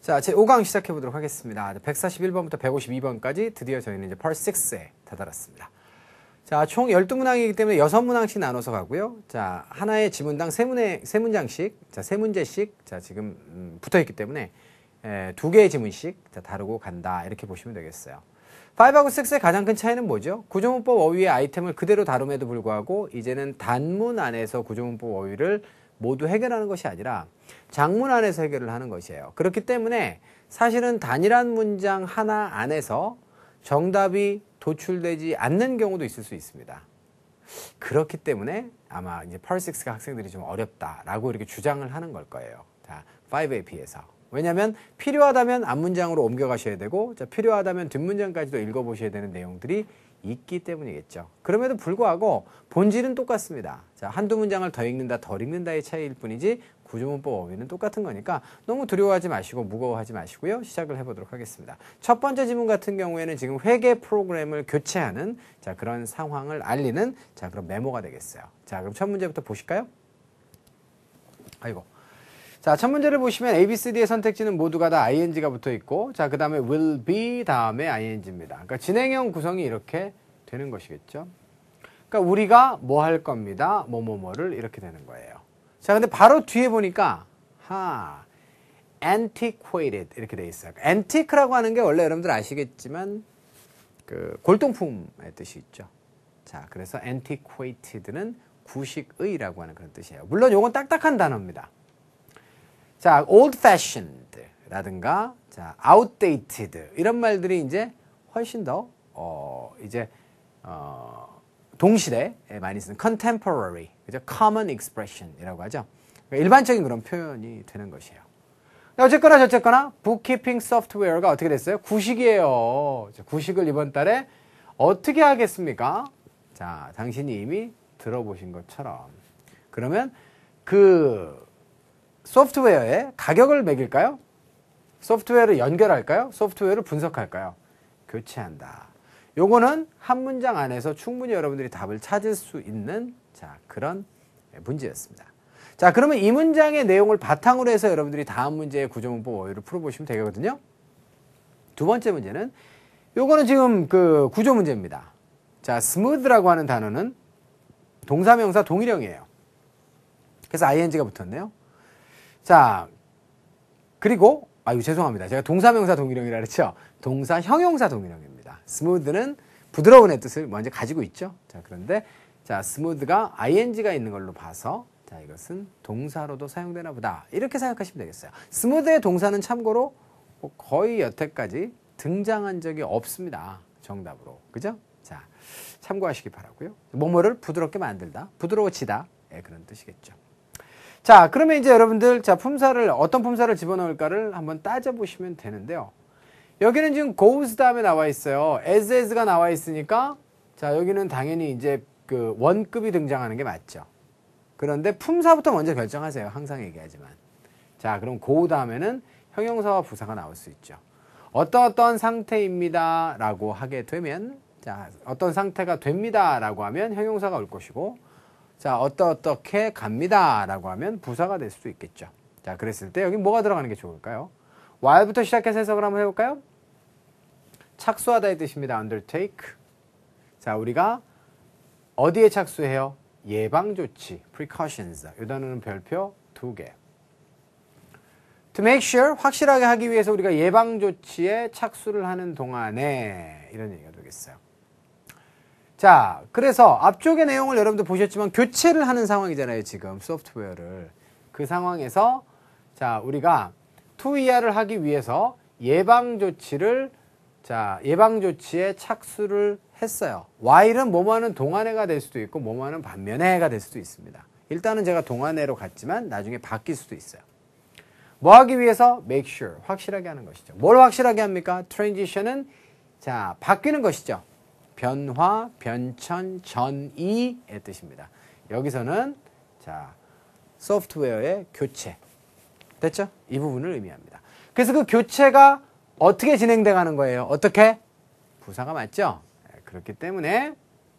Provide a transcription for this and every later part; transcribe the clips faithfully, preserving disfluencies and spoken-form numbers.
자, 제오 강 시작해 보도록 하겠습니다. 백사십일 번부터 백오십이 번까지 드디어 저희는 이제 Part 식스에 다다랐습니다. 자, 총 열두 문항이기 때문에 여섯 문항씩 나눠서 가고요. 자, 하나의 지문당 세 문에, 세 문장씩, 자, 세 문제씩, 자, 지금, 음, 붙어 있기 때문에, 에, 두 개의 지문씩, 자, 다루고 간다. 이렇게 보시면 되겠어요. 오하고 육의 가장 큰 차이는 뭐죠? 구조문법 어휘의 아이템을 그대로 다룸에도 불구하고, 이제는 단문 안에서 구조문법 어휘를 모두 해결하는 것이 아니라 장문 안에서 해결을 하는 것이에요. 그렇기 때문에 사실은 단일한 문장 하나 안에서 정답이 도출되지 않는 경우도 있을 수 있습니다. 그렇기 때문에 아마 이제 Part 식스가 학생들이 좀 어렵다라고 이렇게 주장을 하는 걸 거예요. 자, 오에 비해서. 왜냐하면 필요하다면 앞문장으로 옮겨가셔야 되고, 자, 필요하다면 뒷문장까지도 읽어보셔야 되는 내용들이 있기 때문이겠죠. 그럼에도 불구하고 본질은 똑같습니다. 자, 한두 문장을 더 읽는다, 덜 읽는다의 차이일 뿐이지 구조문법 어휘는 똑같은 거니까 너무 두려워하지 마시고 무거워하지 마시고요. 시작을 해보도록 하겠습니다. 첫 번째 지문 같은 경우에는 지금 회계 프로그램을 교체하는 자, 그런 상황을 알리는 자, 그런 메모가 되겠어요. 자, 그럼 첫 문제부터 보실까요? 아이고. 자, 첫 문제를 보시면 A, B, C, D의 선택지는 모두가 다 아이엔지가 붙어 있고, 자, 그 다음에 will be 다음에 아이엔지입니다. 그러니까 진행형 구성이 이렇게 되는 것이겠죠. 그러니까 우리가 뭐 할 겁니다. 뭐뭐뭐를 이렇게 되는 거예요. 자, 근데 바로 뒤에 보니까, 하, antiquated 이렇게 돼 있어요. antique라고 하는 게 원래 여러분들 아시겠지만, 그, 골동품의 뜻이 있죠. 자, 그래서 antiquated는 구식의라고 하는 그런 뜻이에요. 물론 요건 딱딱한 단어입니다. 자, old-fashioned 라든가, 자, outdated 이런 말들이 이제 훨씬 더, 어, 이제, 어, 동시대에 많이 쓰는 contemporary, 그죠? common expression 이라고 하죠. 그러니까 일반적인 그런 표현이 되는 것이에요. 어쨌거나 저쨌거나 bookkeeping software가 어떻게 됐어요? 구식이에요. 구식을 이번 달에 어떻게 하겠습니까? 자, 당신이 이미 들어보신 것처럼. 그러면 그, 소프트웨어에 가격을 매길까요? 소프트웨어를 연결할까요? 소프트웨어를 분석할까요? 교체한다. 요거는 한 문장 안에서 충분히 여러분들이 답을 찾을 수 있는 자, 그런 문제였습니다. 자, 그러면 이 문장의 내용을 바탕으로 해서 여러분들이 다음 문제의 구조문법 어휘를 풀어보시면 되거든요. 두 번째 문제는 요거는 지금 그 구조 문제입니다. 자, smooth라고 하는 단어는 동사명사 동일형이에요. 그래서 아이엔지가 붙었네요. 자, 그리고, 아유, 죄송합니다. 제가 동사명사 동일형이라 그랬죠? 동사 형용사 동일형입니다. smooth는 부드러운의 뜻을 먼저 가지고 있죠? 자, 그런데, 자, smooth가 아이엔지가 있는 걸로 봐서, 자, 이것은 동사로도 사용되나 보다. 이렇게 생각하시면 되겠어요. smooth의 동사는 참고로 거의 여태까지 등장한 적이 없습니다. 정답으로. 그죠? 자, 참고하시기 바라고요. 뭐뭐를 부드럽게 만들다, 부드러워지다. 예, 그런 뜻이겠죠. 자, 그러면 이제 여러분들, 자, 품사를, 어떤 품사를 집어넣을까를 한번 따져보시면 되는데요. 여기는 지금 goes 다음에 나와 있어요. as, as가 나와 있으니까, 자, 여기는 당연히 이제 그 원급이 등장하는 게 맞죠. 그런데 품사부터 먼저 결정하세요. 항상 얘기하지만. 자, 그럼 go 다음에는 형용사와 부사가 나올 수 있죠. 어떤 어떤 상태입니다. 라고 하게 되면, 자, 어떤 상태가 됩니다. 라고 하면 형용사가 올 것이고, 자, 어떠어떻게 갑니다. 라고 하면 부사가 될 수도 있겠죠. 자, 그랬을 때 여기 뭐가 들어가는 게 좋을까요? while부터 시작해서 해석을 한번 해볼까요? 착수하다의 뜻입니다. undertake. 자, 우리가 어디에 착수해요? 예방조치, precautions. 이 단어는 별표 두 개. to make sure, 확실하게 하기 위해서 우리가 예방조치에 착수를 하는 동안에 이런 얘기가 되겠어요. 자, 그래서 앞쪽의 내용을 여러분들 보셨지만 교체를 하는 상황이잖아요, 지금 소프트웨어를. 그 상황에서 자, 우리가 투이아를 하기 위해서 예방조치를 자, 예방조치에 착수를 했어요. while은 뭐뭐하는 동안에가 될 수도 있고 뭐뭐하는 반면에가 될 수도 있습니다. 일단은 제가 동안에로 갔지만 나중에 바뀔 수도 있어요. 뭐 하기 위해서? make sure, 확실하게 하는 것이죠. 뭘 확실하게 합니까? transition은 자, 바뀌는 것이죠. 변화, 변천, 전이의 뜻입니다. 여기서는 자, 소프트웨어의 교체. 됐죠? 이 부분을 의미합니다. 그래서 그 교체가 어떻게 진행돼 가는 거예요? 어떻게? 부사가 맞죠? 그렇기 때문에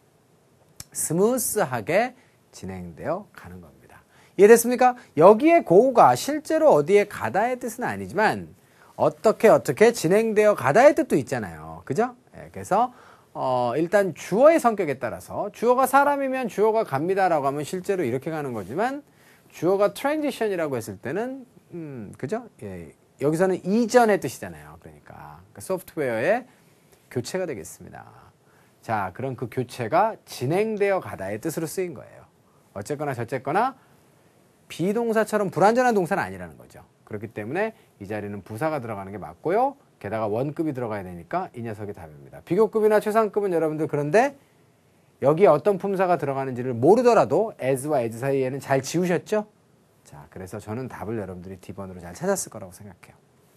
스무스하게 진행되어 가는 겁니다. 이해됐습니까? 여기에 go가 실제로 어디에 가다의 뜻은 아니지만 어떻게 어떻게 진행되어 가다의 뜻도 있잖아요. 그죠? 예, 그래서 어, 일단 주어의 성격에 따라서 주어가 사람이면 주어가 갑니다라고 하면 실제로 이렇게 가는 거지만 주어가 transition이라고 했을 때는 음, 그죠? 예, 여기서는 이전의 뜻이잖아요. 그러니까, 그러니까 소프트웨어의 교체가 되겠습니다. 자, 그럼 그 교체가 진행되어 가다의 뜻으로 쓰인 거예요. 어쨌거나 저쨌거나 비동사처럼 불완전한 동사는 아니라는 거죠. 그렇기 때문에 이 자리는 부사가 들어가는 게 맞고요. 게다가 원급이 들어가야 되니까 이 녀석이 답입니다. 비교급이나 최상급은 여러분들 그런데 여기에 어떤 품사가 들어가는지를 모르더라도 as와 as 사이에는 잘 지우셨죠? 자, 그래서 저는 답을 여러분들이 D번으로 잘 찾았을 거라고 생각해요.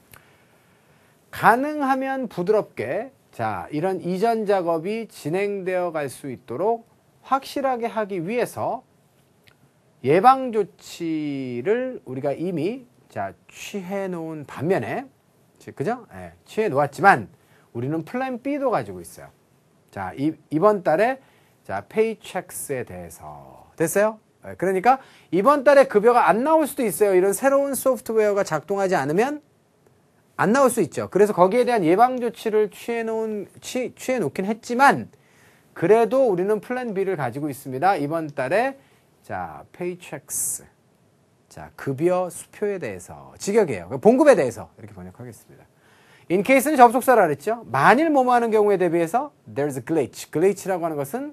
가능하면 부드럽게 자, 이런 이전 작업이 진행되어 갈 수 있도록 확실하게 하기 위해서 예방 조치를 우리가 이미 자, 취해 놓은 반면에 그죠? 예, 취해 놓았지만 우리는 플랜 B도 가지고 있어요. 자, 이, 이번 달에 자, 페이첵스에 대해서 됐어요? 예, 그러니까 이번 달에 급여가 안 나올 수도 있어요. 이런 새로운 소프트웨어가 작동하지 않으면 안 나올 수 있죠. 그래서 거기에 대한 예방 조치를 취해 놓은 취, 취해 놓긴 했지만 그래도 우리는 플랜 B를 가지고 있습니다. 이번 달에 자, 페이첵스. 자, 급여 수표에 대해서 직역이에요. 봉급에 대해서 이렇게 번역하겠습니다. In case는 접속사라 그랬죠. 만일 뭐뭐 하는 경우에 대비해서 there's a glitch. glitch라고 하는 것은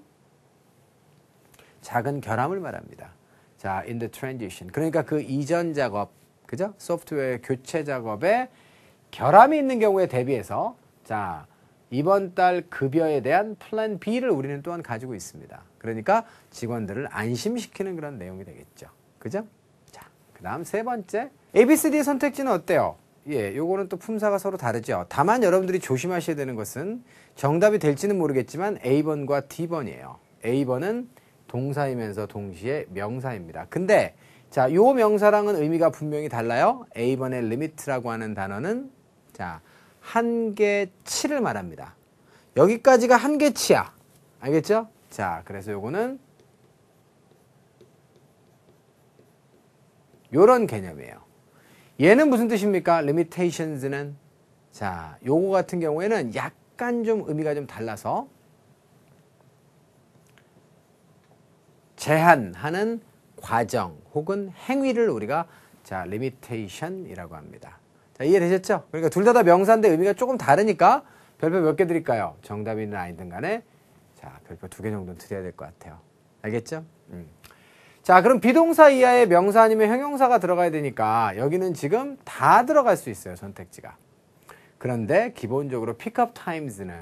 작은 결함을 말합니다. 자, in the transition. 그러니까 그 이전 작업, 그죠? 소프트웨어 교체 작업에 결함이 있는 경우에 대비해서 자, 이번 달 급여에 대한 플랜 B를 우리는 또한 가지고 있습니다. 그러니까 직원들을 안심시키는 그런 내용이 되겠죠. 그죠? 자, 그 다음 세 번째. A, B, C, D 선택지는 어때요? 예, 요거는 또 품사가 서로 다르죠. 다만 여러분들이 조심하셔야 되는 것은 정답이 될지는 모르겠지만 A번과 D번이에요. A번은 동사이면서 동시에 명사입니다. 근데 자, 요 명사랑은 의미가 분명히 달라요. A번의 limit라고 하는 단어는 자, 한계치를 말합니다. 여기까지가 한계치야. 알겠죠? 자, 그래서 요거는 요런 개념이에요. 얘는 무슨 뜻입니까? limitations는 자, 요거 같은 경우에는 약간 좀 의미가 좀 달라서 제한하는 과정 혹은 행위를 우리가 자, limitation이라고 합니다. 자, 이해되셨죠? 그러니까 둘 다 다 명사인데 의미가 조금 다르니까 별표 몇 개 드릴까요? 정답이든 아니든 간에 자, 별표 두 개 정도는 드려야 될 것 같아요. 알겠죠? 음. 자, 그럼 비동사 이하의 명사 아니면 형용사가 들어가야 되니까 여기는 지금 다 들어갈 수 있어요, 선택지가. 그런데 기본적으로 pick-up times는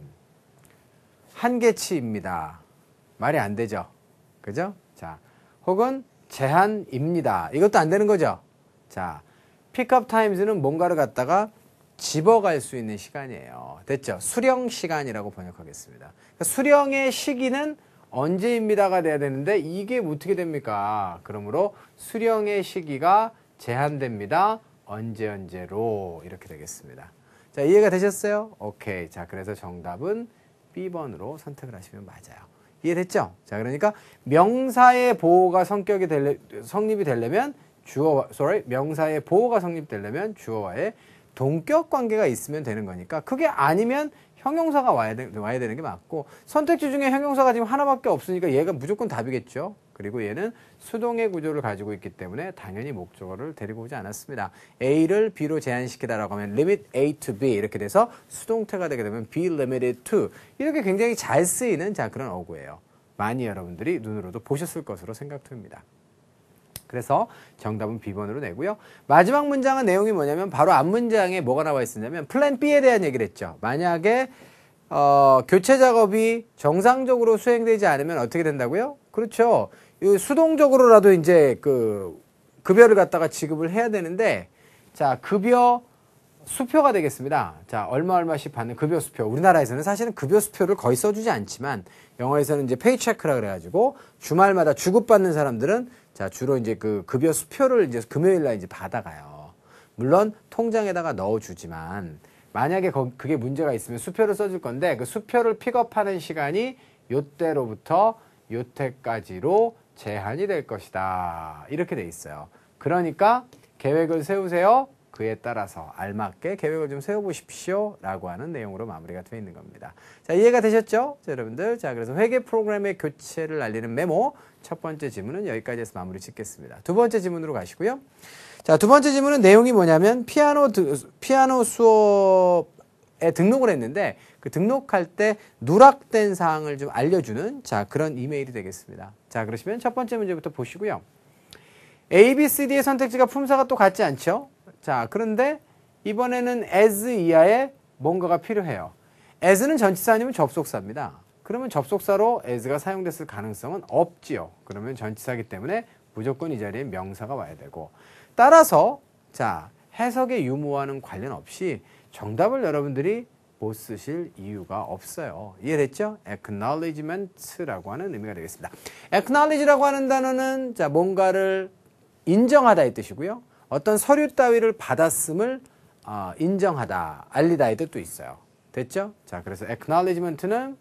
한계치입니다. 말이 안 되죠? 그죠? 자, 혹은 제한입니다. 이것도 안 되는 거죠? 자, pick-up times는 뭔가를 갖다가 집어갈 수 있는 시간이에요. 됐죠? 수령 시간이라고 번역하겠습니다. 그러니까 수령의 시기는 언제입니다가 돼야 되는데 이게 어떻게 됩니까? 그러므로 수령의 시기가 제한됩니다. 언제 언제로 이렇게 되겠습니다. 자, 이해가 되셨어요? 오케이. 자, 그래서 정답은 B번으로 선택을 하시면 맞아요. 이해됐죠? 자, 그러니까 명사의 보호가 성격이 될래, 성립이 되려면 주어, sorry, 명사의 보호가 성립되려면 주어와의 동격 관계가 있으면 되는 거니까 그게 아니면 형용사가 와야, 되, 와야 되는 게 맞고 선택지 중에 형용사가 지금 하나밖에 없으니까 얘가 무조건 답이겠죠. 그리고 얘는 수동의 구조를 가지고 있기 때문에 당연히 목적어를 데리고 오지 않았습니다. A를 B로 제한시키다라고 하면 limit A to B 이렇게 돼서 수동태가 되게 되면 be limited to 이렇게 굉장히 잘 쓰이는 자 그런 어구예요. 많이 여러분들이 눈으로도 보셨을 것으로 생각됩니다. 그래서 정답은 B번으로 내고요. 마지막 문장은 내용이 뭐냐면 바로 앞 문장에 뭐가 나와 있었냐면 플랜 B에 대한 얘기를 했죠. 만약에 어, 교체 작업이 정상적으로 수행되지 않으면 어떻게 된다고요? 그렇죠. 수동적으로라도 이제 그 급여를 갖다가 지급을 해야 되는데 자, 급여 수표가 되겠습니다. 자, 얼마 얼마씩 받는 급여 수표. 우리나라에서는 사실은 급여 수표를 거의 써주지 않지만 영어에서는 이제 페이체크라 그래가지고 주말마다 주급받는 사람들은 자, 주로 이제 그 급여 수표를 이제 금요일 날 이제 받아가요. 물론 통장에다가 넣어주지만 만약에 거, 그게 문제가 있으면 수표를 써줄 건데 그 수표를 픽업하는 시간이 요때로부터 요때까지로 제한이 될 것이다. 이렇게 돼 있어요. 그러니까 계획을 세우세요. 그에 따라서 알맞게 계획을 좀 세워보십시오 라고 하는 내용으로 마무리가 되어 있는 겁니다. 자, 이해가 되셨죠? 자, 여러분들. 자, 그래서 회계 프로그램의 교체를 알리는 메모 첫 번째 지문은 여기까지 해서 마무리 짓겠습니다. 두 번째 지문으로 가시고요. 자, 두 번째 지문은 내용이 뭐냐면 피아노, 피아노 수업에 등록을 했는데 그 등록할 때 누락된 사항을 좀 알려주는 자, 그런 이메일이 되겠습니다. 자, 그러시면 첫 번째 문제부터 보시고요. A, B, C, D의 선택지가 품사가 또 같지 않죠? 자, 그런데 이번에는 as 이하의 뭔가가 필요해요. as는 전치사 아니면 접속사입니다. 그러면 접속사로 as가 사용됐을 가능성은 없지요. 그러면 전치사이기 때문에 무조건 이 자리에 명사가 와야 되고 따라서 자, 해석의 유무와는 관련 없이 정답을 여러분들이 못 쓰실 이유가 없어요. 이해됐죠? acknowledgement라고 하는 의미가 되겠습니다. acknowledge라고 하는 단어는 자, 뭔가를 인정하다의 뜻이고요. 어떤 서류 따위를 받았음을 어, 인정하다, 알리다의 뜻도 있어요. 됐죠? 자, 그래서 acknowledgement는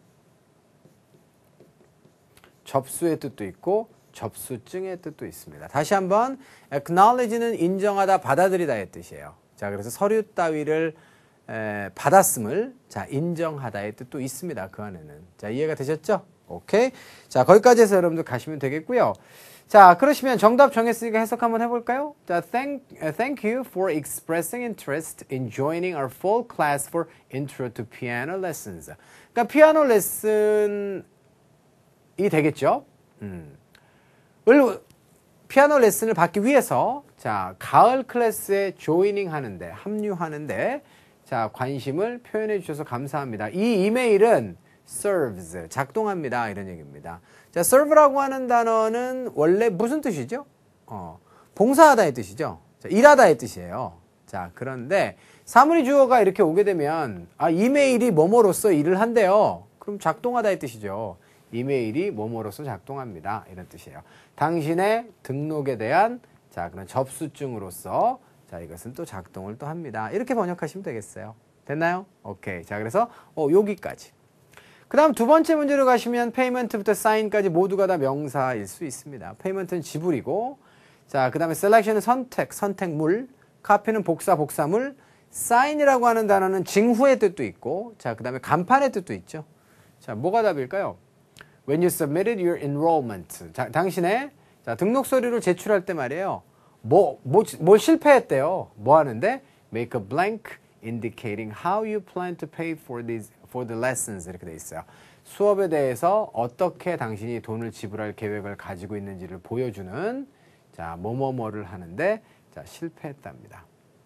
접수의 뜻도 있고 접수증의 뜻도 있습니다. 다시 한번 acknowledge는 인정하다, 받아들이다의 뜻이에요. 자, 그래서 서류 따위를 에, 받았음을 자, 인정하다의 뜻도 있습니다. 그 안에는. 자, 이해가 되셨죠? 오케이. 자, 거기까지 해서 여러분들 가시면 되겠고요. 자, 그러시면 정답 정했으니까 해석 한번 해볼까요? 자, thank, uh, thank you for expressing interest in joining our full class for Intro to Piano Lessons. 그러니까 피아노 레슨이 되겠죠? 음. 을, 피아노 레슨을 받기 위해서 자, 가을 클래스에 조이닝 하는데, 합류하는데 자, 관심을 표현해 주셔서 감사합니다. 이 이메일은 serves, 작동합니다. 이런 얘기입니다. 자, serve라고 하는 단어는 원래 무슨 뜻이죠? 어, 봉사하다의 뜻이죠. 자, 일하다의 뜻이에요. 자, 그런데 사물이 주어가 이렇게 오게 되면 아, 이메일이 뭐뭐로서 일을 한대요. 그럼 작동하다의 뜻이죠. 이메일이 뭐뭐로서 작동합니다. 이런 뜻이에요. 당신의 등록에 대한 자, 그런 접수증으로서 자, 이것은 또 작동을 또 합니다. 이렇게 번역하시면 되겠어요. 됐나요? 오케이. 자, 그래서 어, 여기까지. 그 다음 두 번째 문제로 가시면 payment부터 sign까지 모두가 다 명사일 수 있습니다. payment는 지불이고, 자, 그 다음에 selection은 선택, 선택물, copy는 복사, 복사물, sign이라고 하는 단어는 징후의 뜻도 있고, 자, 그 다음에 간판의 뜻도 있죠. 자, 뭐가 답일까요? When you submitted your enrollment. 자, 당신의 자, 등록 서류를 제출할 때 말이에요. 뭐, 뭐, 뭘 실패했대요. 뭐 하는데? Make a blank indicating how you plan to pay for these for the lessons 이렇게 돼 있어요. 수업에 대해서 어떻게 당신이 돈을 지불할 계획을 가지고 있는지를 보여주는 자, 뭐뭐뭐를 하는데 자, 실패했답니다.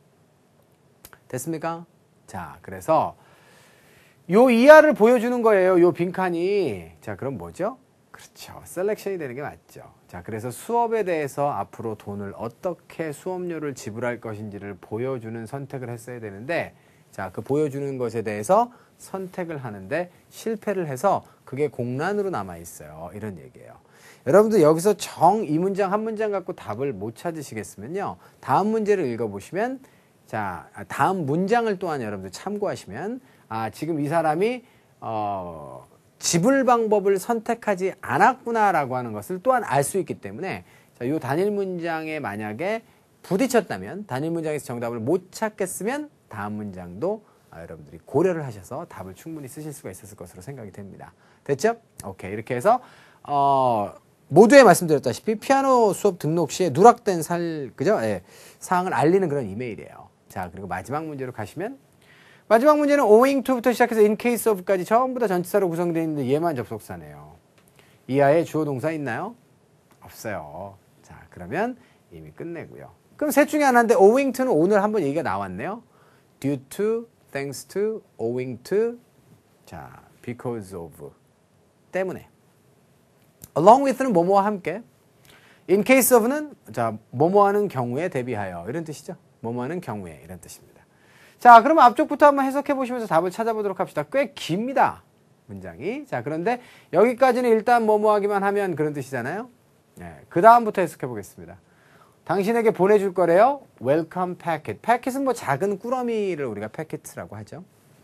됐습니까? 자, 그래서 요 이하를 보여주는 거예요. 요 빈칸이. 자, 그럼 뭐죠? 그렇죠. 셀렉션이 되는 게 맞죠. 자, 그래서 수업에 대해서 앞으로 돈을 어떻게 수업료를 지불할 것인지를 보여주는 선택을 했어야 되는데 자, 그 보여주는 것에 대해서 선택을 하는데 실패를 해서 그게 공란으로 남아 있어요. 이런 얘기예요. 여러분들 여기서 정 이 문장 한 문장 갖고 답을 못 찾으시겠으면요. 다음 문제를 읽어보시면 자, 다음 문장을 또한 여러분들 참고하시면 아, 지금 이 사람이 어, 지불 방법을 선택하지 않았구나라고 하는 것을 또한 알 수 있기 때문에 자, 이 단일 문장에 만약에 부딪혔다면 단일 문장에서 정답을 못 찾겠으면 다음 문장도 아, 여러분들이 고려를 하셔서 답을 충분히 쓰실 수가 있었을 것으로 생각이 됩니다. 됐죠? 오케이. 이렇게 해서 어, 모두에 말씀드렸다시피 피아노 수업 등록 시에 누락된 살, 그죠? 예, 사항을 알리는 그런 이메일이에요. 자, 그리고 마지막 문제로 가시면 마지막 문제는 owing to부터 시작해서 in case of까지 전부 다 전치사로 구성되어 있는데 얘만 접속사네요. 이하에 주어 동사 있나요? 없어요. 자, 그러면 이미 끝내고요. 그럼 셋 중에 하나인데 owing to는 오늘 한번 얘기가 나왔네요. due to, thanks to, owing to, 자, because of 때문에. along with는 뭐뭐와 함께. in case of는 자, 뭐뭐하는 경우에 대비하여 이런 뜻이죠. 뭐뭐하는 경우에 이런 뜻입니다. 자, 그러면 앞쪽부터 한번 해석해 보시면서 답을 찾아보도록 합시다. 꽤 깁니다. 문장이. 자, 그런데 여기까지는 일단 뭐뭐 하기만 하면 그런 뜻이잖아요. 네, 그 다음부터 해석해 보겠습니다. 당신에게 보내줄 거래요. Welcome packet. 패킷은 뭐 작은 꾸러미를 우리가 패킷이라고 하죠.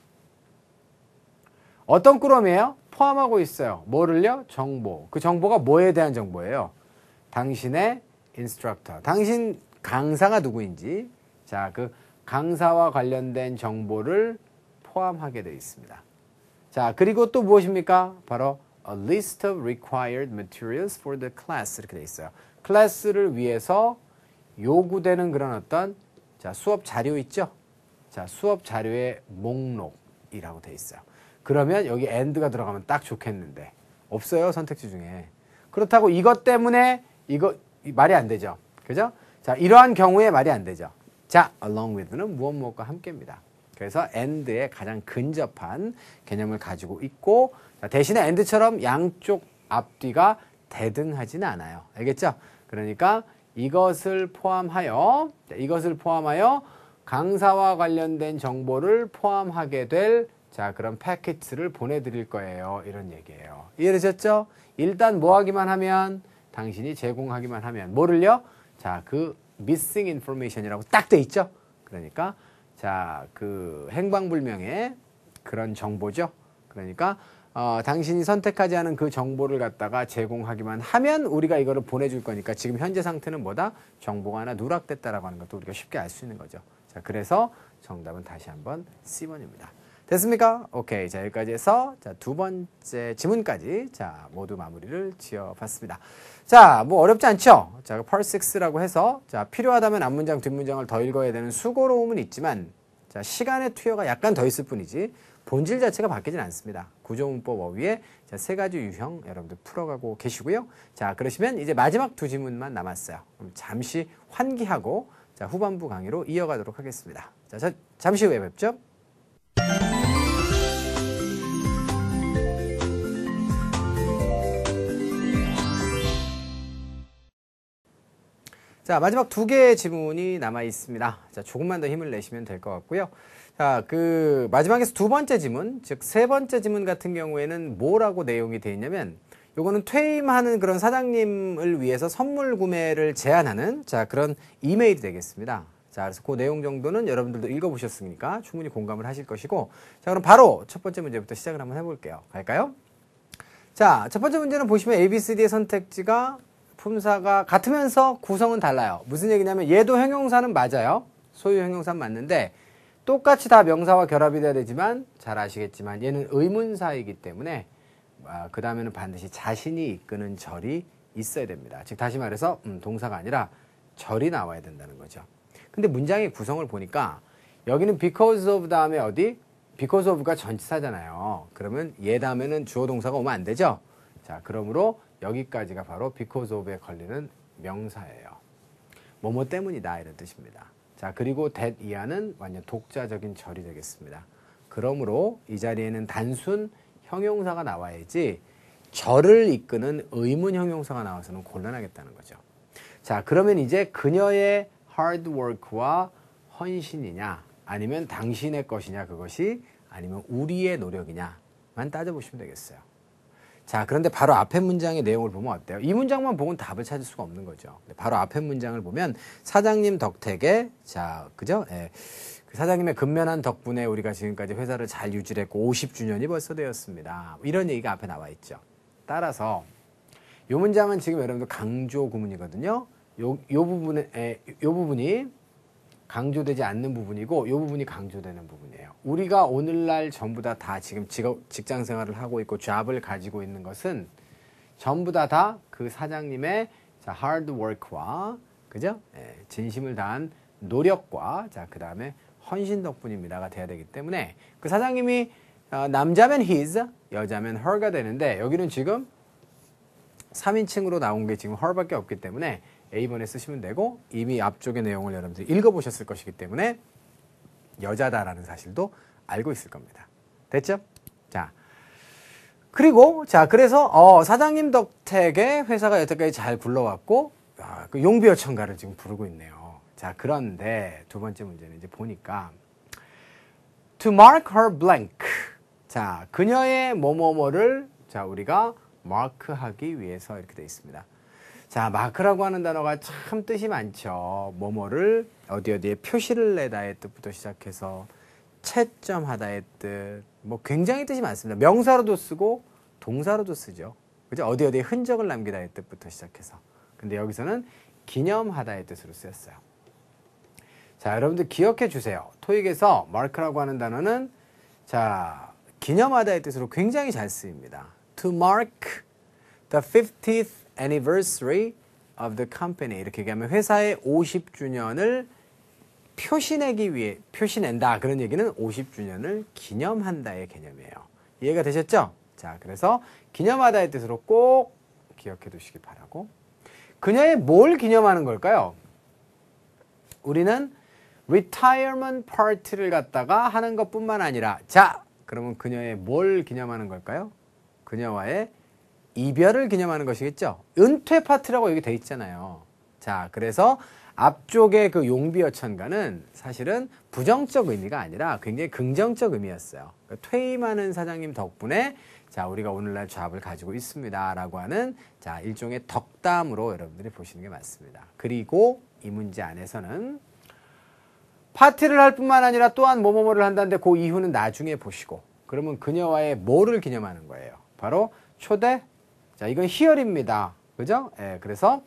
어떤 꾸러미예요? 포함하고 있어요. 뭐를요? 정보. 그 정보가 뭐에 대한 정보예요? 당신의 인스트럭터. 당신 강사가 누구인지. 자, 그 강사와 관련된 정보를 포함하게 되어 있습니다. 자, 그리고 또 무엇입니까? 바로 a list of required materials for the class 이렇게 되어 있어요. 클래스를 위해서 요구되는 그런 어떤 자, 수업 자료 있죠? 자, 수업 자료의 목록이라고 되어 있어요. 그러면 여기 and가 들어가면 딱 좋겠는데 없어요, 선택지 중에. 그렇다고 이것 때문에 이거 말이 안 되죠. 그죠? 자, 이러한 경우에 말이 안 되죠. 자, along with는 무엇 무엇과 함께입니다. 그래서 and에 가장 근접한 개념을 가지고 있고, 자, 대신에 and처럼 양쪽 앞뒤가 대등하지는 않아요. 알겠죠? 그러니까 이것을 포함하여 이것을 포함하여 강사와 관련된 정보를 포함하게 될 자, 그런 패킷을 보내드릴 거예요. 이런 얘기예요. 이해되셨죠? 일단 뭐 하기만 하면 당신이 제공하기만 하면 뭐를요? 자, 그 missing information이라고 딱 돼 있죠? 그러니까 자, 그 행방불명의 그런 정보죠. 그러니까 어, 당신이 선택하지 않은 그 정보를 갖다가 제공하기만 하면 우리가 이거를 보내줄 거니까 지금 현재 상태는 뭐다? 정보가 하나 누락됐다라고 하는 것도 우리가 쉽게 알 수 있는 거죠. 자, 그래서 정답은 다시 한번 씨 번입니다. 됐습니까? 오케이. 자, 여기까지 해서 자, 두 번째 지문까지 자, 모두 마무리를 지어 봤습니다. 자, 뭐 어렵지 않죠? 자, 펄 식스라고 해서 자, 필요하다면 앞문장, 뒷문장을 더 읽어야 되는 수고로움은 있지만 자, 시간의 투여가 약간 더 있을 뿐이지 본질 자체가 바뀌진 않습니다. 구조문법 어휘에 자, 세 가지 유형 여러분들 풀어가고 계시고요. 자, 그러시면 이제 마지막 두 지문만 남았어요. 그럼 잠시 환기하고 자, 후반부 강의로 이어가도록 하겠습니다. 자, 자 잠시 후에 뵙죠. 자, 마지막 두 개의 지문이 남아 있습니다. 자, 조금만 더 힘을 내시면 될 것 같고요. 자, 그 마지막에서 두 번째 지문, 즉 세 번째 지문 같은 경우에는 뭐라고 내용이 되어 있냐면 요거는 퇴임하는 그런 사장님을 위해서 선물 구매를 제안하는 자, 그런 이메일이 되겠습니다. 자, 그래서 그 내용 정도는 여러분들도 읽어보셨으니까 충분히 공감을 하실 것이고, 자, 그럼 바로 첫 번째 문제부터 시작을 한번 해볼게요. 갈까요? 자, 첫 번째 문제는 보시면 A, B, C, D의 선택지가 품사가 같으면서 구성은 달라요. 무슨 얘기냐면 얘도 형용사는 맞아요. 소유 형용사는 맞는데 똑같이 다 명사와 결합이 돼야 되지만 잘 아시겠지만 얘는 의문사이기 때문에 아, 그 다음에는 반드시 자신이 이끄는 절이 있어야 됩니다. 즉 다시 말해서 음, 동사가 아니라 절이 나와야 된다는 거죠. 근데 문장의 구성을 보니까 여기는 because of 다음에 어디? because of가 전치사잖아요. 그러면 얘 다음에는 주어 동사가 오면 안 되죠. 자, 그러므로 여기까지가 바로 because of에 걸리는 명사예요. 뭐뭐 때문이다 이런 뜻입니다. 자, 그리고 that 이하는 완전 독자적인 절이 되겠습니다. 그러므로 이 자리에는 단순 형용사가 나와야지 절을 이끄는 의문 형용사가 나와서는 곤란하겠다는 거죠. 자, 그러면 이제 그녀의 hard work와 헌신이냐 아니면 당신의 것이냐 그것이 아니면 우리의 노력이냐만 따져보시면 되겠어요. 자, 그런데 바로 앞에 문장의 내용을 보면 어때요? 이 문장만 보면 답을 찾을 수가 없는 거죠. 바로 앞에 문장을 보면 사장님 덕택에 자, 그죠? 예. 그 사장님의 근면한 덕분에 우리가 지금까지 회사를 잘 유지했고 오십 주년이 벌써 되었습니다. 이런 얘기가 앞에 나와 있죠. 따라서 이 문장은 지금 여러분들 강조 구문이거든요. 요, 요 부분에, 에, 요 부분이 강조되지 않는 부분이고 이 부분이 강조되는 부분이에요. 우리가 오늘날 전부 다 다 지금 직업, 직장 생활을 하고 있고 잡을 가지고 있는 것은 전부 다 다 그 사장님의 자, hard work와 그죠? 예, 진심을 다한 노력과 자, 그 다음에 헌신 덕분입니다가 돼야 되기 때문에 그 사장님이 어, 남자면 his, 여자면 her가 되는데 여기는 지금 삼 인칭으로 나온 게 지금 her밖에 없기 때문에 A번에 쓰시면 되고 이미 앞쪽의 내용을 여러분들이 읽어보셨을 것이기 때문에 여자다라는 사실도 알고 있을 겁니다. 됐죠? 자, 그리고 자 그래서 어, 사장님 덕택에 회사가 여태까지 잘 굴러왔고 아, 그 용비어천가를 지금 부르고 있네요. 자, 그런데 두 번째 문제는 이제 보니까 to mark her blank. 자, 그녀의 뭐뭐뭐를 자 우리가 마크하기 위해서 이렇게 되어 있습니다. 자, 마크라고 하는 단어가 참 뜻이 많죠. 뭐뭐를 어디 어디에 표시를 내다의 뜻부터 시작해서 채점하다의 뜻, 뭐 굉장히 뜻이 많습니다. 명사로도 쓰고 동사로도 쓰죠. 그죠? 어디 어디에 흔적을 남기다의 뜻부터 시작해서. 근데 여기서는 기념하다의 뜻으로 쓰였어요. 자, 여러분들 기억해 주세요. 토익에서 mark라고 하는 단어는 자, 기념하다의 뜻으로 굉장히 잘 쓰입니다. To mark the fiftieth anniversary of the company. 이렇게 얘기하면 회사의 오십 주년을 표시내기 위해, 표시낸다. 그런 얘기는 오십 주년을 기념한다의 개념이에요. 이해가 되셨죠? 자, 그래서 기념하다의 뜻으로 꼭 기억해 두시기 바라고. 그녀의 뭘 기념하는 걸까요? 우리는 retirement party를 갖다가 하는 것뿐만 아니라, 자, 그러면 그녀의 뭘 기념하는 걸까요? 그녀와의 이별을 기념하는 것이겠죠. 은퇴 파티라고 여기 돼 있잖아요. 자, 그래서 앞쪽의 그 용비어천가는 사실은 부정적 의미가 아니라 굉장히 긍정적 의미였어요. 그러니까 퇴임하는 사장님 덕분에 자, 우리가 오늘날 잡을 가지고 있습니다. 라고 하는 자, 일종의 덕담으로 여러분들이 보시는 게 맞습니다. 그리고 이 문제 안에서는 파티를 할 뿐만 아니라 또한 뭐뭐뭐를 한다는데 그 이유는 나중에 보시고 그러면 그녀와의 뭐를 기념하는 거예요. 바로 초대. 자, 이건 희열입니다. 그죠? 예, 그래서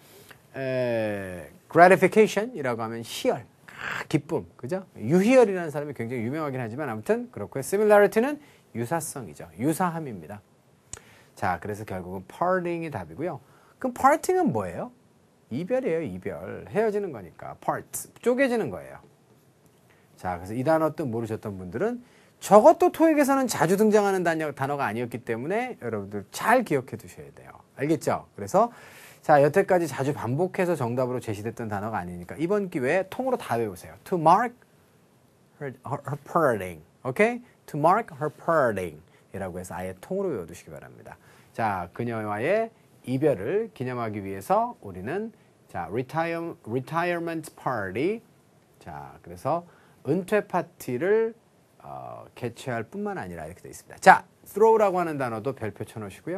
에, gratification이라고 하면 희열, 아, 기쁨. 그죠? 유희열이라는 사람이 굉장히 유명하긴 하지만 아무튼 그렇고요. similarity는 유사성이죠. 유사함입니다. 자, 그래서 결국은 parting이 답이고요. 그럼 parting은 뭐예요? 이별이에요. 이별. 헤어지는 거니까 part, 쪼개지는 거예요. 자, 그래서 이 단어 뜻 모르셨던 분들은 저것도 토익에서는 자주 등장하는 단어, 단어가 아니었기 때문에 여러분들 잘 기억해 두셔야 돼요. 알겠죠? 그래서 자, 여태까지 자주 반복해서 정답으로 제시됐던 단어가 아니니까 이번 기회에 통으로 다 외우세요. To mark her, her, her parting. 오케이? To mark her parting. 이라고 해서 아예 통으로 외워두시기 바랍니다. 자, 그녀와의 이별을 기념하기 위해서 우리는 자, retire, retirement party. 자, 그래서 은퇴 파티를 어, 개최할 뿐만 아니라 이렇게 되어 있습니다. 자, throw라고 하는 단어도 별표 쳐놓으시고요.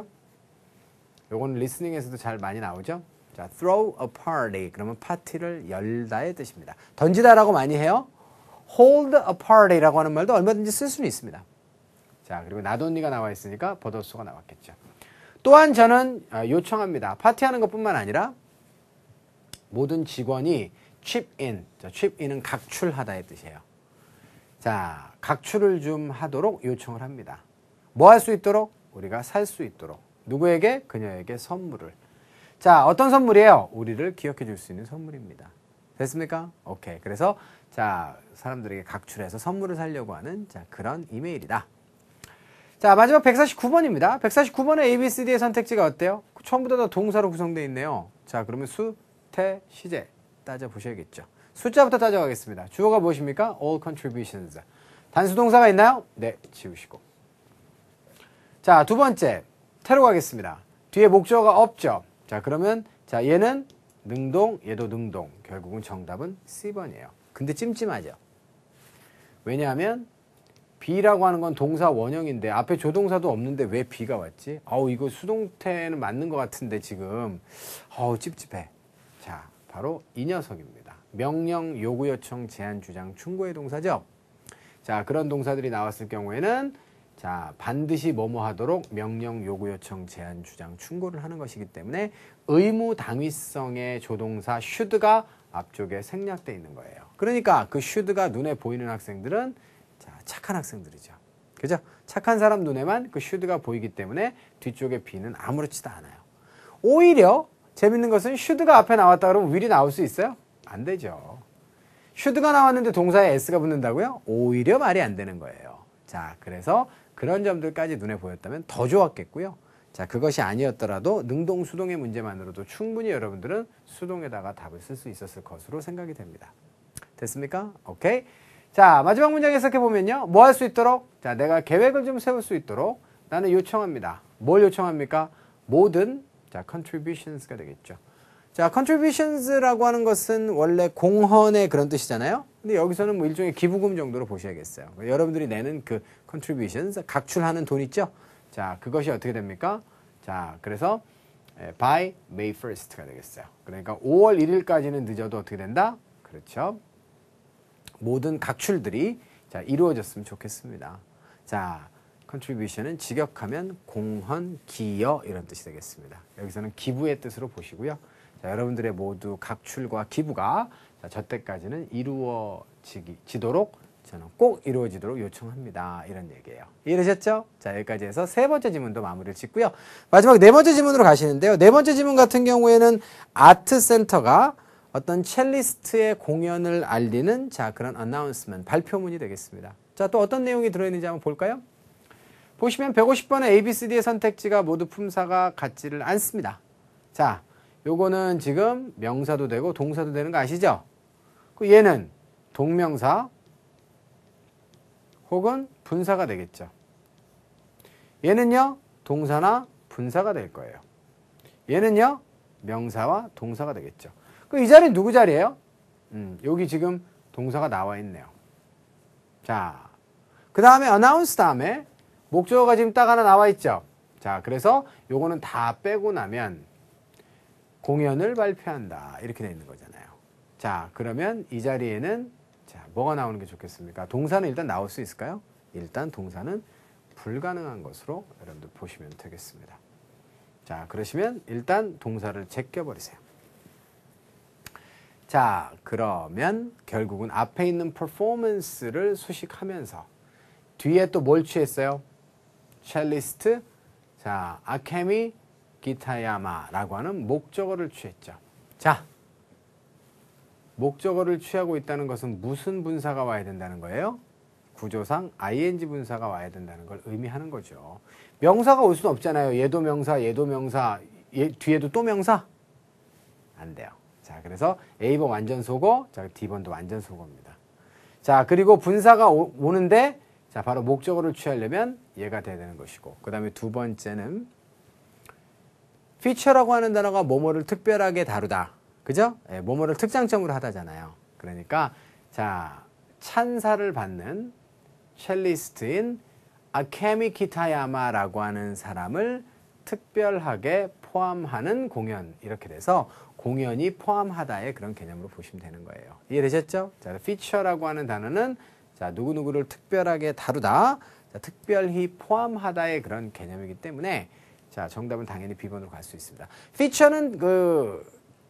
요건 리스닝에서도 잘 많이 나오죠. 자, throw a party. 그러면 파티를 열다의 뜻입니다. 던지다라고 많이 해요. hold a party라고 하는 말도 얼마든지 쓸 수는 있습니다. 자, 그리고 나돈니가 나와 있으니까 버더수가 나왔겠죠. 또한 저는 요청합니다. 파티하는 것뿐만 아니라 모든 직원이 chip in. 자, chip in은 각출하다의 뜻이에요. 자, 각출을 좀 하도록 요청을 합니다. 뭐 할 수 있도록? 우리가 살 수 있도록. 누구에게? 그녀에게 선물을. 자, 어떤 선물이에요? 우리를 기억해 줄 수 있는 선물입니다. 됐습니까? 오케이. 그래서 자, 사람들에게 각출해서 선물을 사려고 하는 자, 그런 이메일이다. 자, 마지막 백사십구 번입니다. 백사십구 번의 A, B, C, D의 선택지가 어때요? 처음부터 다 동사로 구성되어 있네요. 자, 그러면 수, 태, 시제 따져보셔야겠죠. 숫자부터 따져가겠습니다. 주어가 무엇입니까? All contributions. 단수 동사가 있나요? 네, 지우시고. 자, 두 번째. 태로 가겠습니다. 뒤에 목적어가 없죠. 자, 그러면 자, 얘는 능동, 얘도 능동. 결국은 정답은 씨 번이에요. 근데 찜찜하죠. 왜냐하면 be라고 하는 건 동사 원형인데 앞에 조동사도 없는데 왜 be가 왔지? 아우, 이거 수동태는 맞는 것 같은데 지금 아우, 찝찝해. 자, 바로 이 녀석입니다. 명령, 요구, 요청, 제한, 주장, 충고의 동사죠. 자, 그런 동사들이 나왔을 경우에는 자, 반드시 뭐뭐 하도록 명령, 요구, 요청, 제한, 주장, 충고를 하는 것이기 때문에 의무 당위성의 조동사 should가 앞쪽에 생략되어 있는 거예요. 그러니까 그 should가 눈에 보이는 학생들은 자, 착한 학생들이죠. 그죠? 착한 사람 눈에만 그 should가 보이기 때문에 뒤쪽에 be는 아무렇지도 않아요. 오히려 재밌는 것은 should가 앞에 나왔다 그러면 will이 나올 수 있어요? 안 되죠. should가 나왔는데 동사에 s가 붙는다고요? 오히려 말이 안 되는 거예요. 자, 그래서 그런 점들까지 눈에 보였다면 더 좋았겠고요. 자, 그것이 아니었더라도 능동, 수동의 문제만으로도 충분히 여러분들은 수동에다가 답을 쓸 수 있었을 것으로 생각이 됩니다. 됐습니까? 오케이. 자, 마지막 문장 해석해보면요. 뭐 할 수 있도록? 자, 내가 계획을 좀 세울 수 있도록 나는 요청합니다. 뭘 요청합니까? 모든, 자, contributions가 되겠죠. 자, contributions라고 하는 것은 원래 공헌의 그런 뜻이잖아요. 근데 여기서는 뭐 일종의 기부금 정도로 보셔야겠어요. 여러분들이 내는 그 contributions, 각출하는 돈 있죠? 자, 그것이 어떻게 됩니까? 자, 그래서 by May first가 되겠어요. 그러니까 오월 일일까지는 늦어도 어떻게 된다? 그렇죠. 모든 각출들이 자, 이루어졌으면 좋겠습니다. 자, contribution은 직역하면 공헌, 기여 이런 뜻이 되겠습니다. 여기서는 기부의 뜻으로 보시고요. 자, 여러분들의 모두 각출과 기부가 자, 저 때까지는 이루어지도록 저는 꼭 이루어지도록 요청합니다. 이런 얘기예요. 이해되셨죠? 자, 여기까지 해서 세 번째 지문도 마무리를 짓고요. 마지막 네 번째 지문으로 가시는데요. 네 번째 지문 같은 경우에는 아트센터가 어떤 첼리스트의 공연을 알리는 자, 그런 어나운스먼트, 발표문이 되겠습니다. 자, 또 어떤 내용이 들어있는지 한번 볼까요? 보시면 백오십 번의 A, B, C, D의 선택지가 모두 품사가 같지를 않습니다. 자, 요거는 지금 명사도 되고 동사도 되는 거 아시죠? 그 얘는 동명사 혹은 분사가 되겠죠. 얘는요, 동사나 분사가 될 거예요. 얘는요, 명사와 동사가 되겠죠. 그 이 자리는 누구 자리예요? 음, 여기 지금 동사가 나와 있네요. 자, 그 다음에 announce 다음에 목적어가 지금 딱 하나 나와 있죠. 자, 그래서 요거는 다 빼고 나면 공연을 발표한다. 이렇게 돼 있는 거잖아요. 자, 그러면 이 자리에는 자, 뭐가 나오는 게 좋겠습니까? 동사는 일단 나올 수 있을까요? 일단 동사는 불가능한 것으로 여러분들 보시면 되겠습니다. 자, 그러시면 일단 동사를 제껴버리세요. 자, 그러면 결국은 앞에 있는 performance를 수식하면서 뒤에 또 뭘 취했어요? 첼리스트, 자, 아케미 기타야마라고 하는 목적어를 취했죠. 자, 목적어를 취하고 있다는 것은 무슨 분사가 와야 된다는 거예요? 구조상 아이엔지 분사가 와야 된다는 걸 의미하는 거죠. 명사가 올 수는 없잖아요. 얘도 명사, 얘도 명사, 얘, 뒤에도 또 명사? 안 돼요. 자, 그래서 A 번 완전 소거, 자, D 번도 완전 소거입니다. 자, 그리고 분사가 오, 오는데, 자, 바로 목적어를 취하려면 얘가 돼야 되는 것이고, 그 다음에 두 번째는 feature라고 하는 단어가 뭐뭐를 특별하게 다루다. 그죠? 예, 뭐뭐를 특장점으로 하다잖아요. 그러니까, 자, 찬사를 받는 첼리스트인 아케미 기타야마라고 하는 사람을 특별하게 포함하는 공연, 이렇게 돼서 공연이 포함하다의 그런 개념으로 보시면 되는 거예요. 이해되셨죠? 자, feature라고 하는 단어는 자, 누구누구를 특별하게 다루다, 자, 특별히 포함하다의 그런 개념이기 때문에 자, 정답은 당연히 비 번으로 갈 수 있습니다. feature는 그,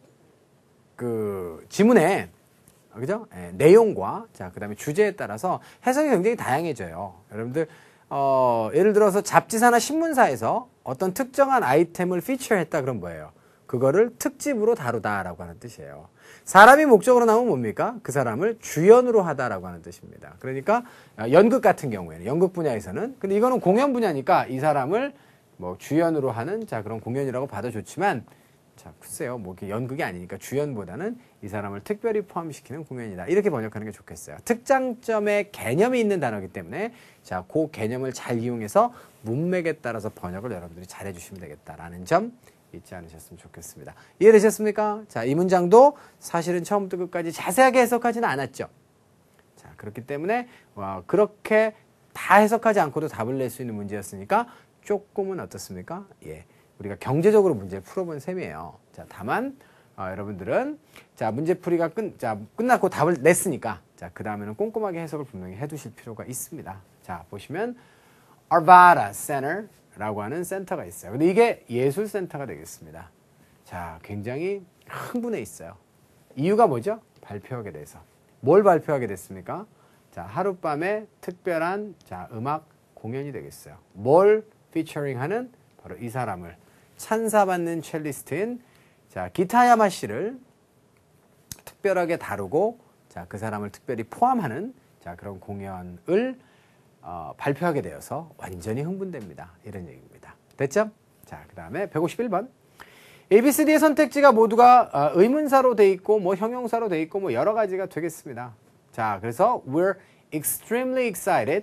그 지문에 그죠? 예, 내용과 자, 그다음에 주제에 따라서 해석이 굉장히 다양해져요. 여러분들 어, 예를 들어서 잡지사나 신문사에서 어떤 특정한 아이템을 피처했다 그럼 뭐예요? 그거를 특집으로 다루다라고 하는 뜻이에요. 사람이 목적으로 나오면 뭡니까? 그 사람을 주연으로 하다라고 하는 뜻입니다. 그러니까 연극 같은 경우에는 연극 분야에서는 근데 이거는 공연 분야니까 이 사람을 뭐 주연으로 하는 자 그런 공연이라고 봐도 좋지만 자 글쎄요 뭐 연극이 아니니까 주연보다는 이 사람을 특별히 포함시키는 공연이다 이렇게 번역하는 게 좋겠어요. 특장점의 개념이 있는 단어이기 때문에 자 그 개념을 잘 이용해서 문맥에 따라서 번역을 여러분들이 잘 해주시면 되겠다라는 점 잊지 않으셨으면 좋겠습니다. 이해되셨습니까? 자, 이 문장도 사실은 처음부터 끝까지 자세하게 해석하지는 않았죠. 자, 그렇기 때문에 와, 그렇게 다 해석하지 않고도 답을 낼 수 있는 문제였으니까 조금은 어떻습니까? 예, 우리가 경제적으로 문제를 풀어본 셈이에요. 자, 다만 어, 여러분들은 자 문제풀이가 끝, 자, 끝났고 답을 냈으니까 자, 그 다음에는 꼼꼼하게 해석을 분명히 해두실 필요가 있습니다. 자, 보시면 Arvada Center 라고 하는 센터가 있어요. 근데 이게 예술센터가 되겠습니다. 자, 굉장히 흥분해 있어요. 이유가 뭐죠? 발표하게 돼서. 뭘 발표하게 됐습니까? 자, 하룻밤에 특별한 자, 음악 공연이 되겠어요. 뭘 피처링 하는? 바로 이 사람을 찬사받는 첼리스트인 자, 기타야마 씨를 특별하게 다루고 자, 그 사람을 특별히 포함하는 자, 그런 공연을 어, 발표하게 되어서 완전히 흥분됩니다. 이런 얘기입니다. 됐죠? 자, 그 다음에 백오십일 번. A, B, C, D의 선택지가 모두가 어, 의문사로 돼 있고 뭐 형용사로 돼 있고 뭐 여러 가지가 되겠습니다. 자, 그래서 we're extremely excited.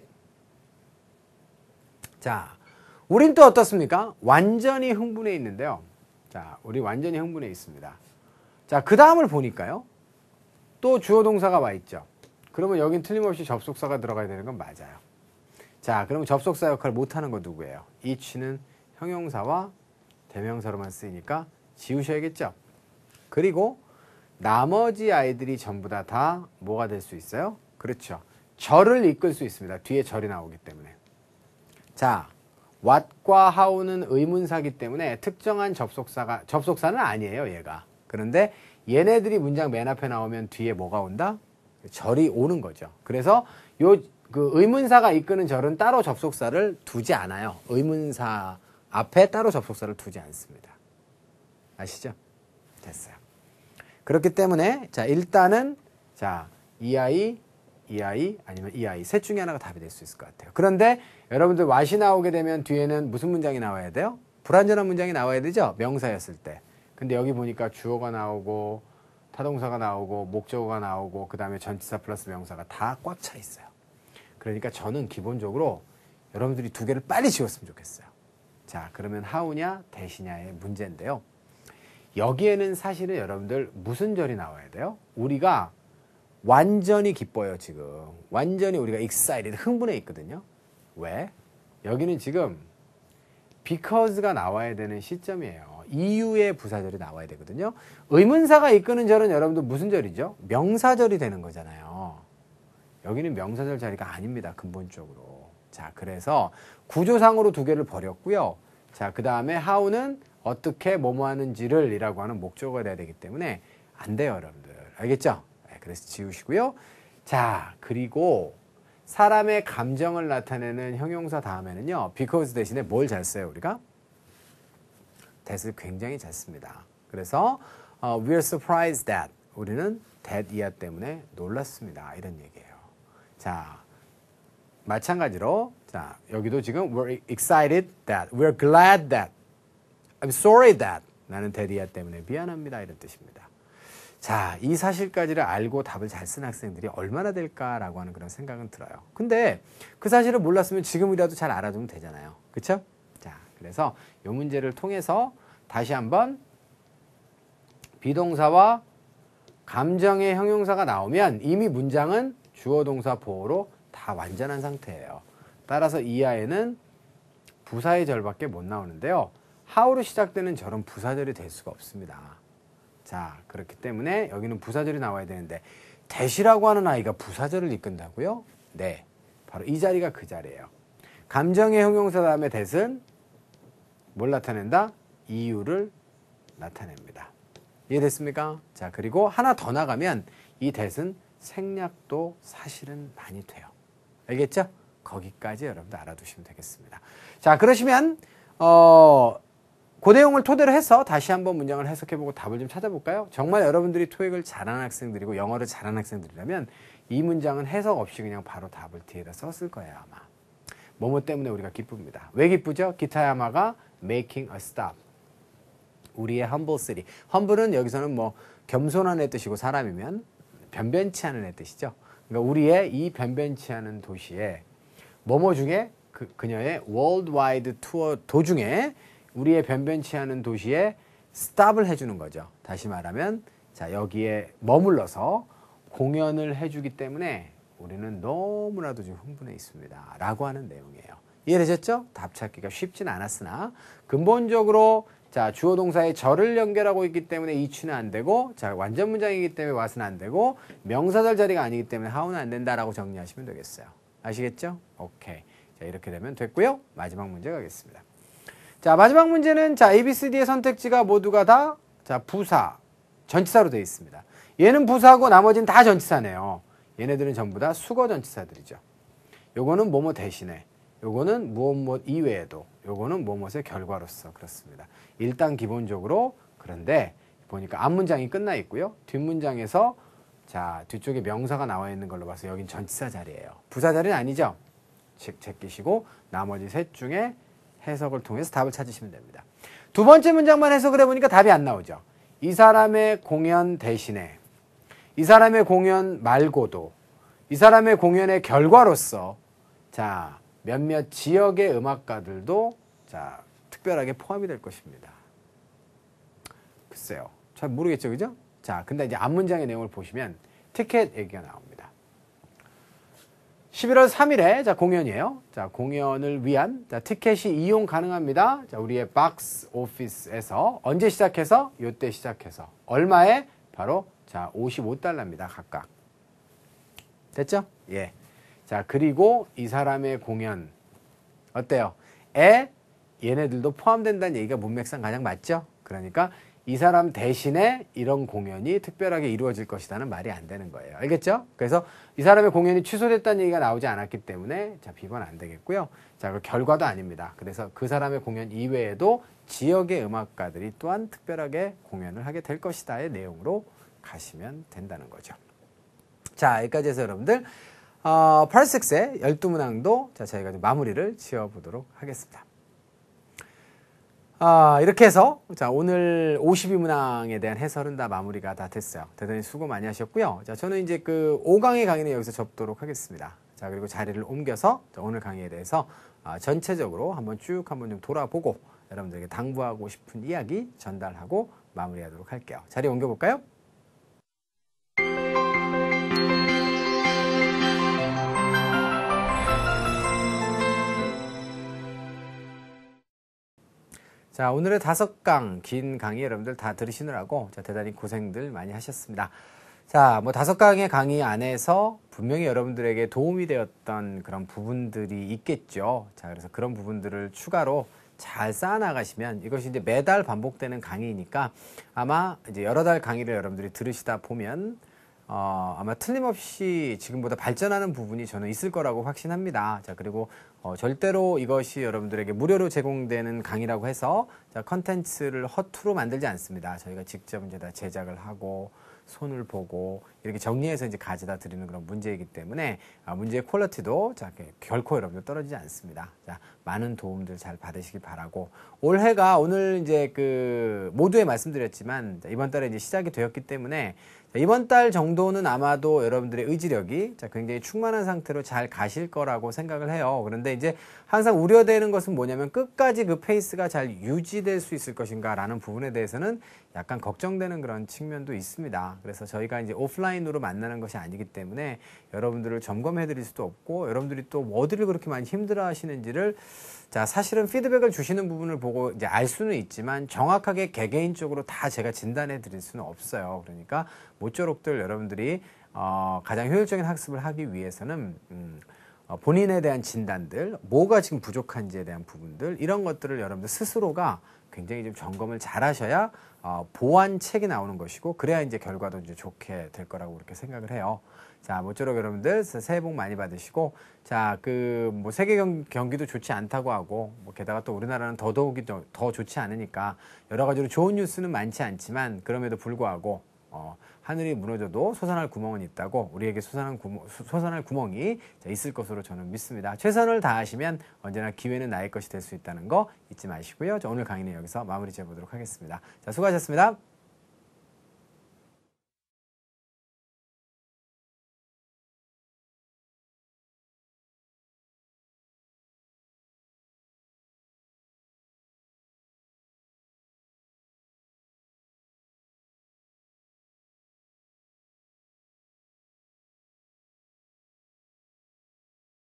자, 우린 또 어떻습니까? 완전히 흥분해 있는데요. 자, 우리 완전히 흥분해 있습니다. 자, 그 다음을 보니까요. 또 주어 동사가 와 있죠. 그러면 여긴 틀림없이 접속사가 들어가야 되는 건 맞아요. 자, 그러면 접속사 역할을 못하는 건 누구예요? each는 형용사와 대명사로만 쓰이니까 지우셔야겠죠? 그리고 나머지 아이들이 전부 다 다 뭐가 될 수 있어요? 그렇죠. 절을 이끌 수 있습니다. 뒤에 절이 나오기 때문에. 자, what과 how는 의문사기 때문에 특정한 접속사가, 접속사는 아니에요, 얘가. 그런데 얘네들이 문장 맨 앞에 나오면 뒤에 뭐가 온다? 절이 오는 거죠. 그래서 요 그 의문사가 이끄는 절은 따로 접속사를 두지 않아요. 의문사 앞에 따로 접속사를 두지 않습니다. 아시죠? 됐어요. 그렇기 때문에 자 일단은 자 이 아이, 이 아이 아니면 이 아이 셋 중에 하나가 답이 될 수 있을 것 같아요. 그런데 여러분들 what이 나오게 되면 뒤에는 무슨 문장이 나와야 돼요? 불완전한 문장이 나와야 되죠? 명사였을 때. 근데 여기 보니까 주어가 나오고 타동사가 나오고 목적어가 나오고 그 다음에 전치사 플러스 명사가 다 꽉 차 있어요. 그러니까 저는 기본적으로 여러분들이 두 개를 빨리 지웠으면 좋겠어요. 자, 그러면 how냐 대시냐의 문제인데요. 여기에는 사실은 여러분들 무슨 절이 나와야 돼요? 우리가 완전히 기뻐요, 지금. 완전히 우리가 excited, 흥분해 있거든요. 왜? 여기는 지금 because가 나와야 되는 시점이에요. 이유의 부사절이 나와야 되거든요. 의문사가 이끄는 절은 여러분들 무슨 절이죠? 명사절이 되는 거잖아요. 여기는 명사절 자리가 아닙니다, 근본적으로. 자, 그래서 구조상으로 두 개를 버렸고요. 자, 그 다음에 how는 어떻게 뭐뭐 하는지를 이라고 하는 목적어가 돼야 되기 때문에 안 돼요, 여러분들. 알겠죠? 네, 그래서 지우시고요. 자, 그리고 사람의 감정을 나타내는 형용사 다음에는요, because 대신에 뭘 잘 써요, 우리가? that을 굉장히 잘 씁니다. 그래서 uh, we're surprised that 우리는 that 이하 때문에 놀랐습니다. 이런 얘기예요. 자, 마찬가지로 자, 여기도 지금 we're excited that, we're glad that, I'm sorry that 나는 that 이하 때문에 미안합니다. 이런 뜻입니다. 자, 이 사실까지를 알고 답을 잘 쓴 학생들이 얼마나 될까라고 하는 그런 생각은 들어요. 근데 그 사실을 몰랐으면 지금이라도 잘 알아두면 되잖아요. 그렇죠? 자, 그래서 이 문제를 통해서 다시 한번 비동사와 감정의 형용사가 나오면 이미 문장은 주어 동사 보어로 다 완전한 상태예요. 따라서 이하에는 부사의 절밖에 못 나오는데요. how로 시작되는 절은 부사절이 될 수가 없습니다. 자, 그렇기 때문에 여기는 부사절이 나와야 되는데 that이라고 하는 아이가 부사절을 이끈다고요? 네, 바로 이 자리가 그 자리예요. 감정의 형용사 다음에 that은 뭘 나타낸다? 이유를 나타냅니다. 이해됐습니까? 자, 그리고 하나 더 나가면 이 that은 생략도 사실은 많이 돼요. 알겠죠? 거기까지 여러분들 알아두시면 되겠습니다. 자, 그러시면 어, 그 내용을 토대로 해서 다시 한번 문장을 해석해보고 답을 좀 찾아볼까요? 정말 여러분들이 토익을 잘하는 학생들이고 영어를 잘하는 학생들이라면 이 문장은 해석 없이 그냥 바로 답을 뒤에다 썼을 거예요, 아마. 뭐뭐 때문에 우리가 기쁩니다. 왜 기쁘죠? 기타야마가 making a stop. 우리의 humble city. humble은 여기서는 뭐 겸손한 애 뜻이고 사람이면 변변치 않은 애 뜻이죠. 그러니까 우리의 이 변변치 않은 도시에 뭐뭐 중에 그, 그녀의 worldwide 투어 도중에 우리의 변변치 않은 도시에 스탑을 해주는 거죠. 다시 말하면 자 여기에 머물러서 공연을 해주기 때문에 우리는 너무나도 지금 흥분해 있습니다. 라고 하는 내용이에요. 이해되셨죠? 답 찾기가 쉽진 않았으나 근본적으로 자 주어 동사의 절을 연결하고 있기 때문에 이치는 안 되고 자 완전 문장이기 때문에 what은 안 되고 명사절 자리가 아니기 때문에 how는 안 된다라고 정리하시면 되겠어요. 아시겠죠? 오케이. 자 이렇게 되면 됐고요. 마지막 문제 가겠습니다. 자 마지막 문제는 자 A, B, C, D의 선택지가 모두가 다 자 부사, 전치사로 되어 있습니다. 얘는 부사고 나머지는 다 전치사네요. 얘네들은 전부 다 수거 전치사들이죠. 요거는 뭐뭐 대신에, 요거는 무엇 무엇 이외에도, 요거는 뭐뭐의 결과로서 그렇습니다. 일단 기본적으로 그런데 보니까 앞문장이 끝나 있고요. 뒷문장에서 자 뒤쪽에 명사가 나와 있는 걸로 봐서 여긴 전치사 자리예요. 부사 자리는 아니죠. 즉 제끼시고 나머지 셋 중에 해석을 통해서 답을 찾으시면 됩니다. 두 번째 문장만 해석을 해보니까 답이 안 나오죠. 이 사람의 공연 대신에, 이 사람의 공연 말고도, 이 사람의 공연의 결과로서 자 몇몇 지역의 음악가들도 자 특별하게 포함이 될 것입니다. 글쎄요. 잘 모르겠죠, 그죠? 자, 근데 이제 앞문장의 내용을 보시면 티켓 얘기가 나옵니다. 십일월 삼일에 자 공연이에요. 자 공연을 위한 자 티켓이 이용 가능합니다. 자 우리의 박스 오피스에서 언제 시작해서 요때 시작해서 얼마에 바로 자 오십오 달러입니다. 각각. 됐죠? 예. 자 그리고 이 사람의 공연 어때요? 에 얘네들도 포함된다는 얘기가 문맥상 가장 맞죠? 그러니까 이 사람 대신에 이런 공연이 특별하게 이루어질 것이라는 말이 안 되는 거예요. 알겠죠? 그래서 이 사람의 공연이 취소됐다는 얘기가 나오지 않았기 때문에 자, 비번 안 되겠고요. 자, 그 결과도 아닙니다. 그래서 그 사람의 공연 이외에도 지역의 음악가들이 또한 특별하게 공연을 하게 될 것이다의 내용으로 가시면 된다는 거죠. 자, 여기까지 해서 여러분들 어, 팔십육의 열두 문항도 자, 저희가 좀 마무리를 지어보도록 하겠습니다. 아, 이렇게 해서 자, 오늘 오십이 문항에 대한 해설은 다 마무리가 다 됐어요. 대단히 수고 많이 하셨고요. 자, 저는 이제 그 오 강의 강의는 여기서 접도록 하겠습니다. 자, 그리고 자리를 옮겨서 자, 오늘 강의에 대해서 아, 전체적으로 한번 쭉 한번 좀 돌아보고 여러분들에게 당부하고 싶은 이야기 전달하고 마무리하도록 할게요. 자리 옮겨볼까요? 자, 오늘의 다섯 강, 긴 강의 여러분들 다 들으시느라고 자, 대단히 고생들 많이 하셨습니다. 자, 뭐 다섯 강의 강의 안에서 분명히 여러분들에게 도움이 되었던 그런 부분들이 있겠죠. 자, 그래서 그런 부분들을 추가로 잘 쌓아나가시면 이것이 이제 매달 반복되는 강의니까 아마 이제 여러 달 강의를 여러분들이 들으시다 보면 어, 아마 틀림없이 지금보다 발전하는 부분이 저는 있을 거라고 확신합니다. 자, 그리고 어, 절대로 이것이 여러분들에게 무료로 제공되는 강의라고 해서 자, 컨텐츠를 허투루 만들지 않습니다. 저희가 직접 이제 다 제작을 하고 손을 보고 이렇게 정리해서 이제 가져다 드리는 그런 문제이기 때문에 아, 문제의 퀄리티도 자, 결코 여러분들 떨어지지 않습니다. 자, 많은 도움들 잘 받으시기 바라고 올해가 오늘 이제 그 모두에 말씀드렸지만 자, 이번 달에 이제 시작이 되었기 때문에 자, 이번 달 정도는 아마도 여러분들의 의지력이 자, 굉장히 충만한 상태로 잘 가실 거라고 생각을 해요. 그런데 이제 항상 우려되는 것은 뭐냐면 끝까지 그 페이스가 잘 유지될 수 있을 것인가 라는 부분에 대해서는 약간 걱정되는 그런 측면도 있습니다. 그래서 저희가 이제 오프라인으로 만나는 것이 아니기 때문에 여러분들을 점검해 드릴 수도 없고 여러분들이 또 어디를 그렇게 많이 힘들어 하시는지를 자, 사실은 피드백을 주시는 부분을 보고 이제 알 수는 있지만 정확하게 개개인적으로 다 제가 진단해 드릴 수는 없어요. 그러니까 모쪼록들 여러분들이 어, 가장 효율적인 학습을 하기 위해서는 음, 어, 본인에 대한 진단들, 뭐가 지금 부족한지에 대한 부분들 이런 것들을 여러분들 스스로가 굉장히 좀 점검을 잘 하셔야 어, 보완책이 나오는 것이고 그래야 이제 결과도 이제 좋게 될 거라고 그렇게 생각을 해요. 자, 모쪼록 여러분들 새해 복 많이 받으시고 자, 그 뭐 세계 경, 경기도 좋지 않다고 하고 뭐 게다가 또 우리나라는 더더욱이 더, 더 좋지 않으니까 여러 가지로 좋은 뉴스는 많지 않지만 그럼에도 불구하고 어, 하늘이 무너져도 솟아날 구멍은 있다고 우리에게 솟아날, 구멍, 솟아날 구멍이 있을 것으로 저는 믿습니다. 최선을 다하시면 언제나 기회는 나의 것이 될 수 있다는 거 잊지 마시고요. 자, 오늘 강의는 여기서 마무리 지어보도록 하겠습니다. 자, 수고하셨습니다.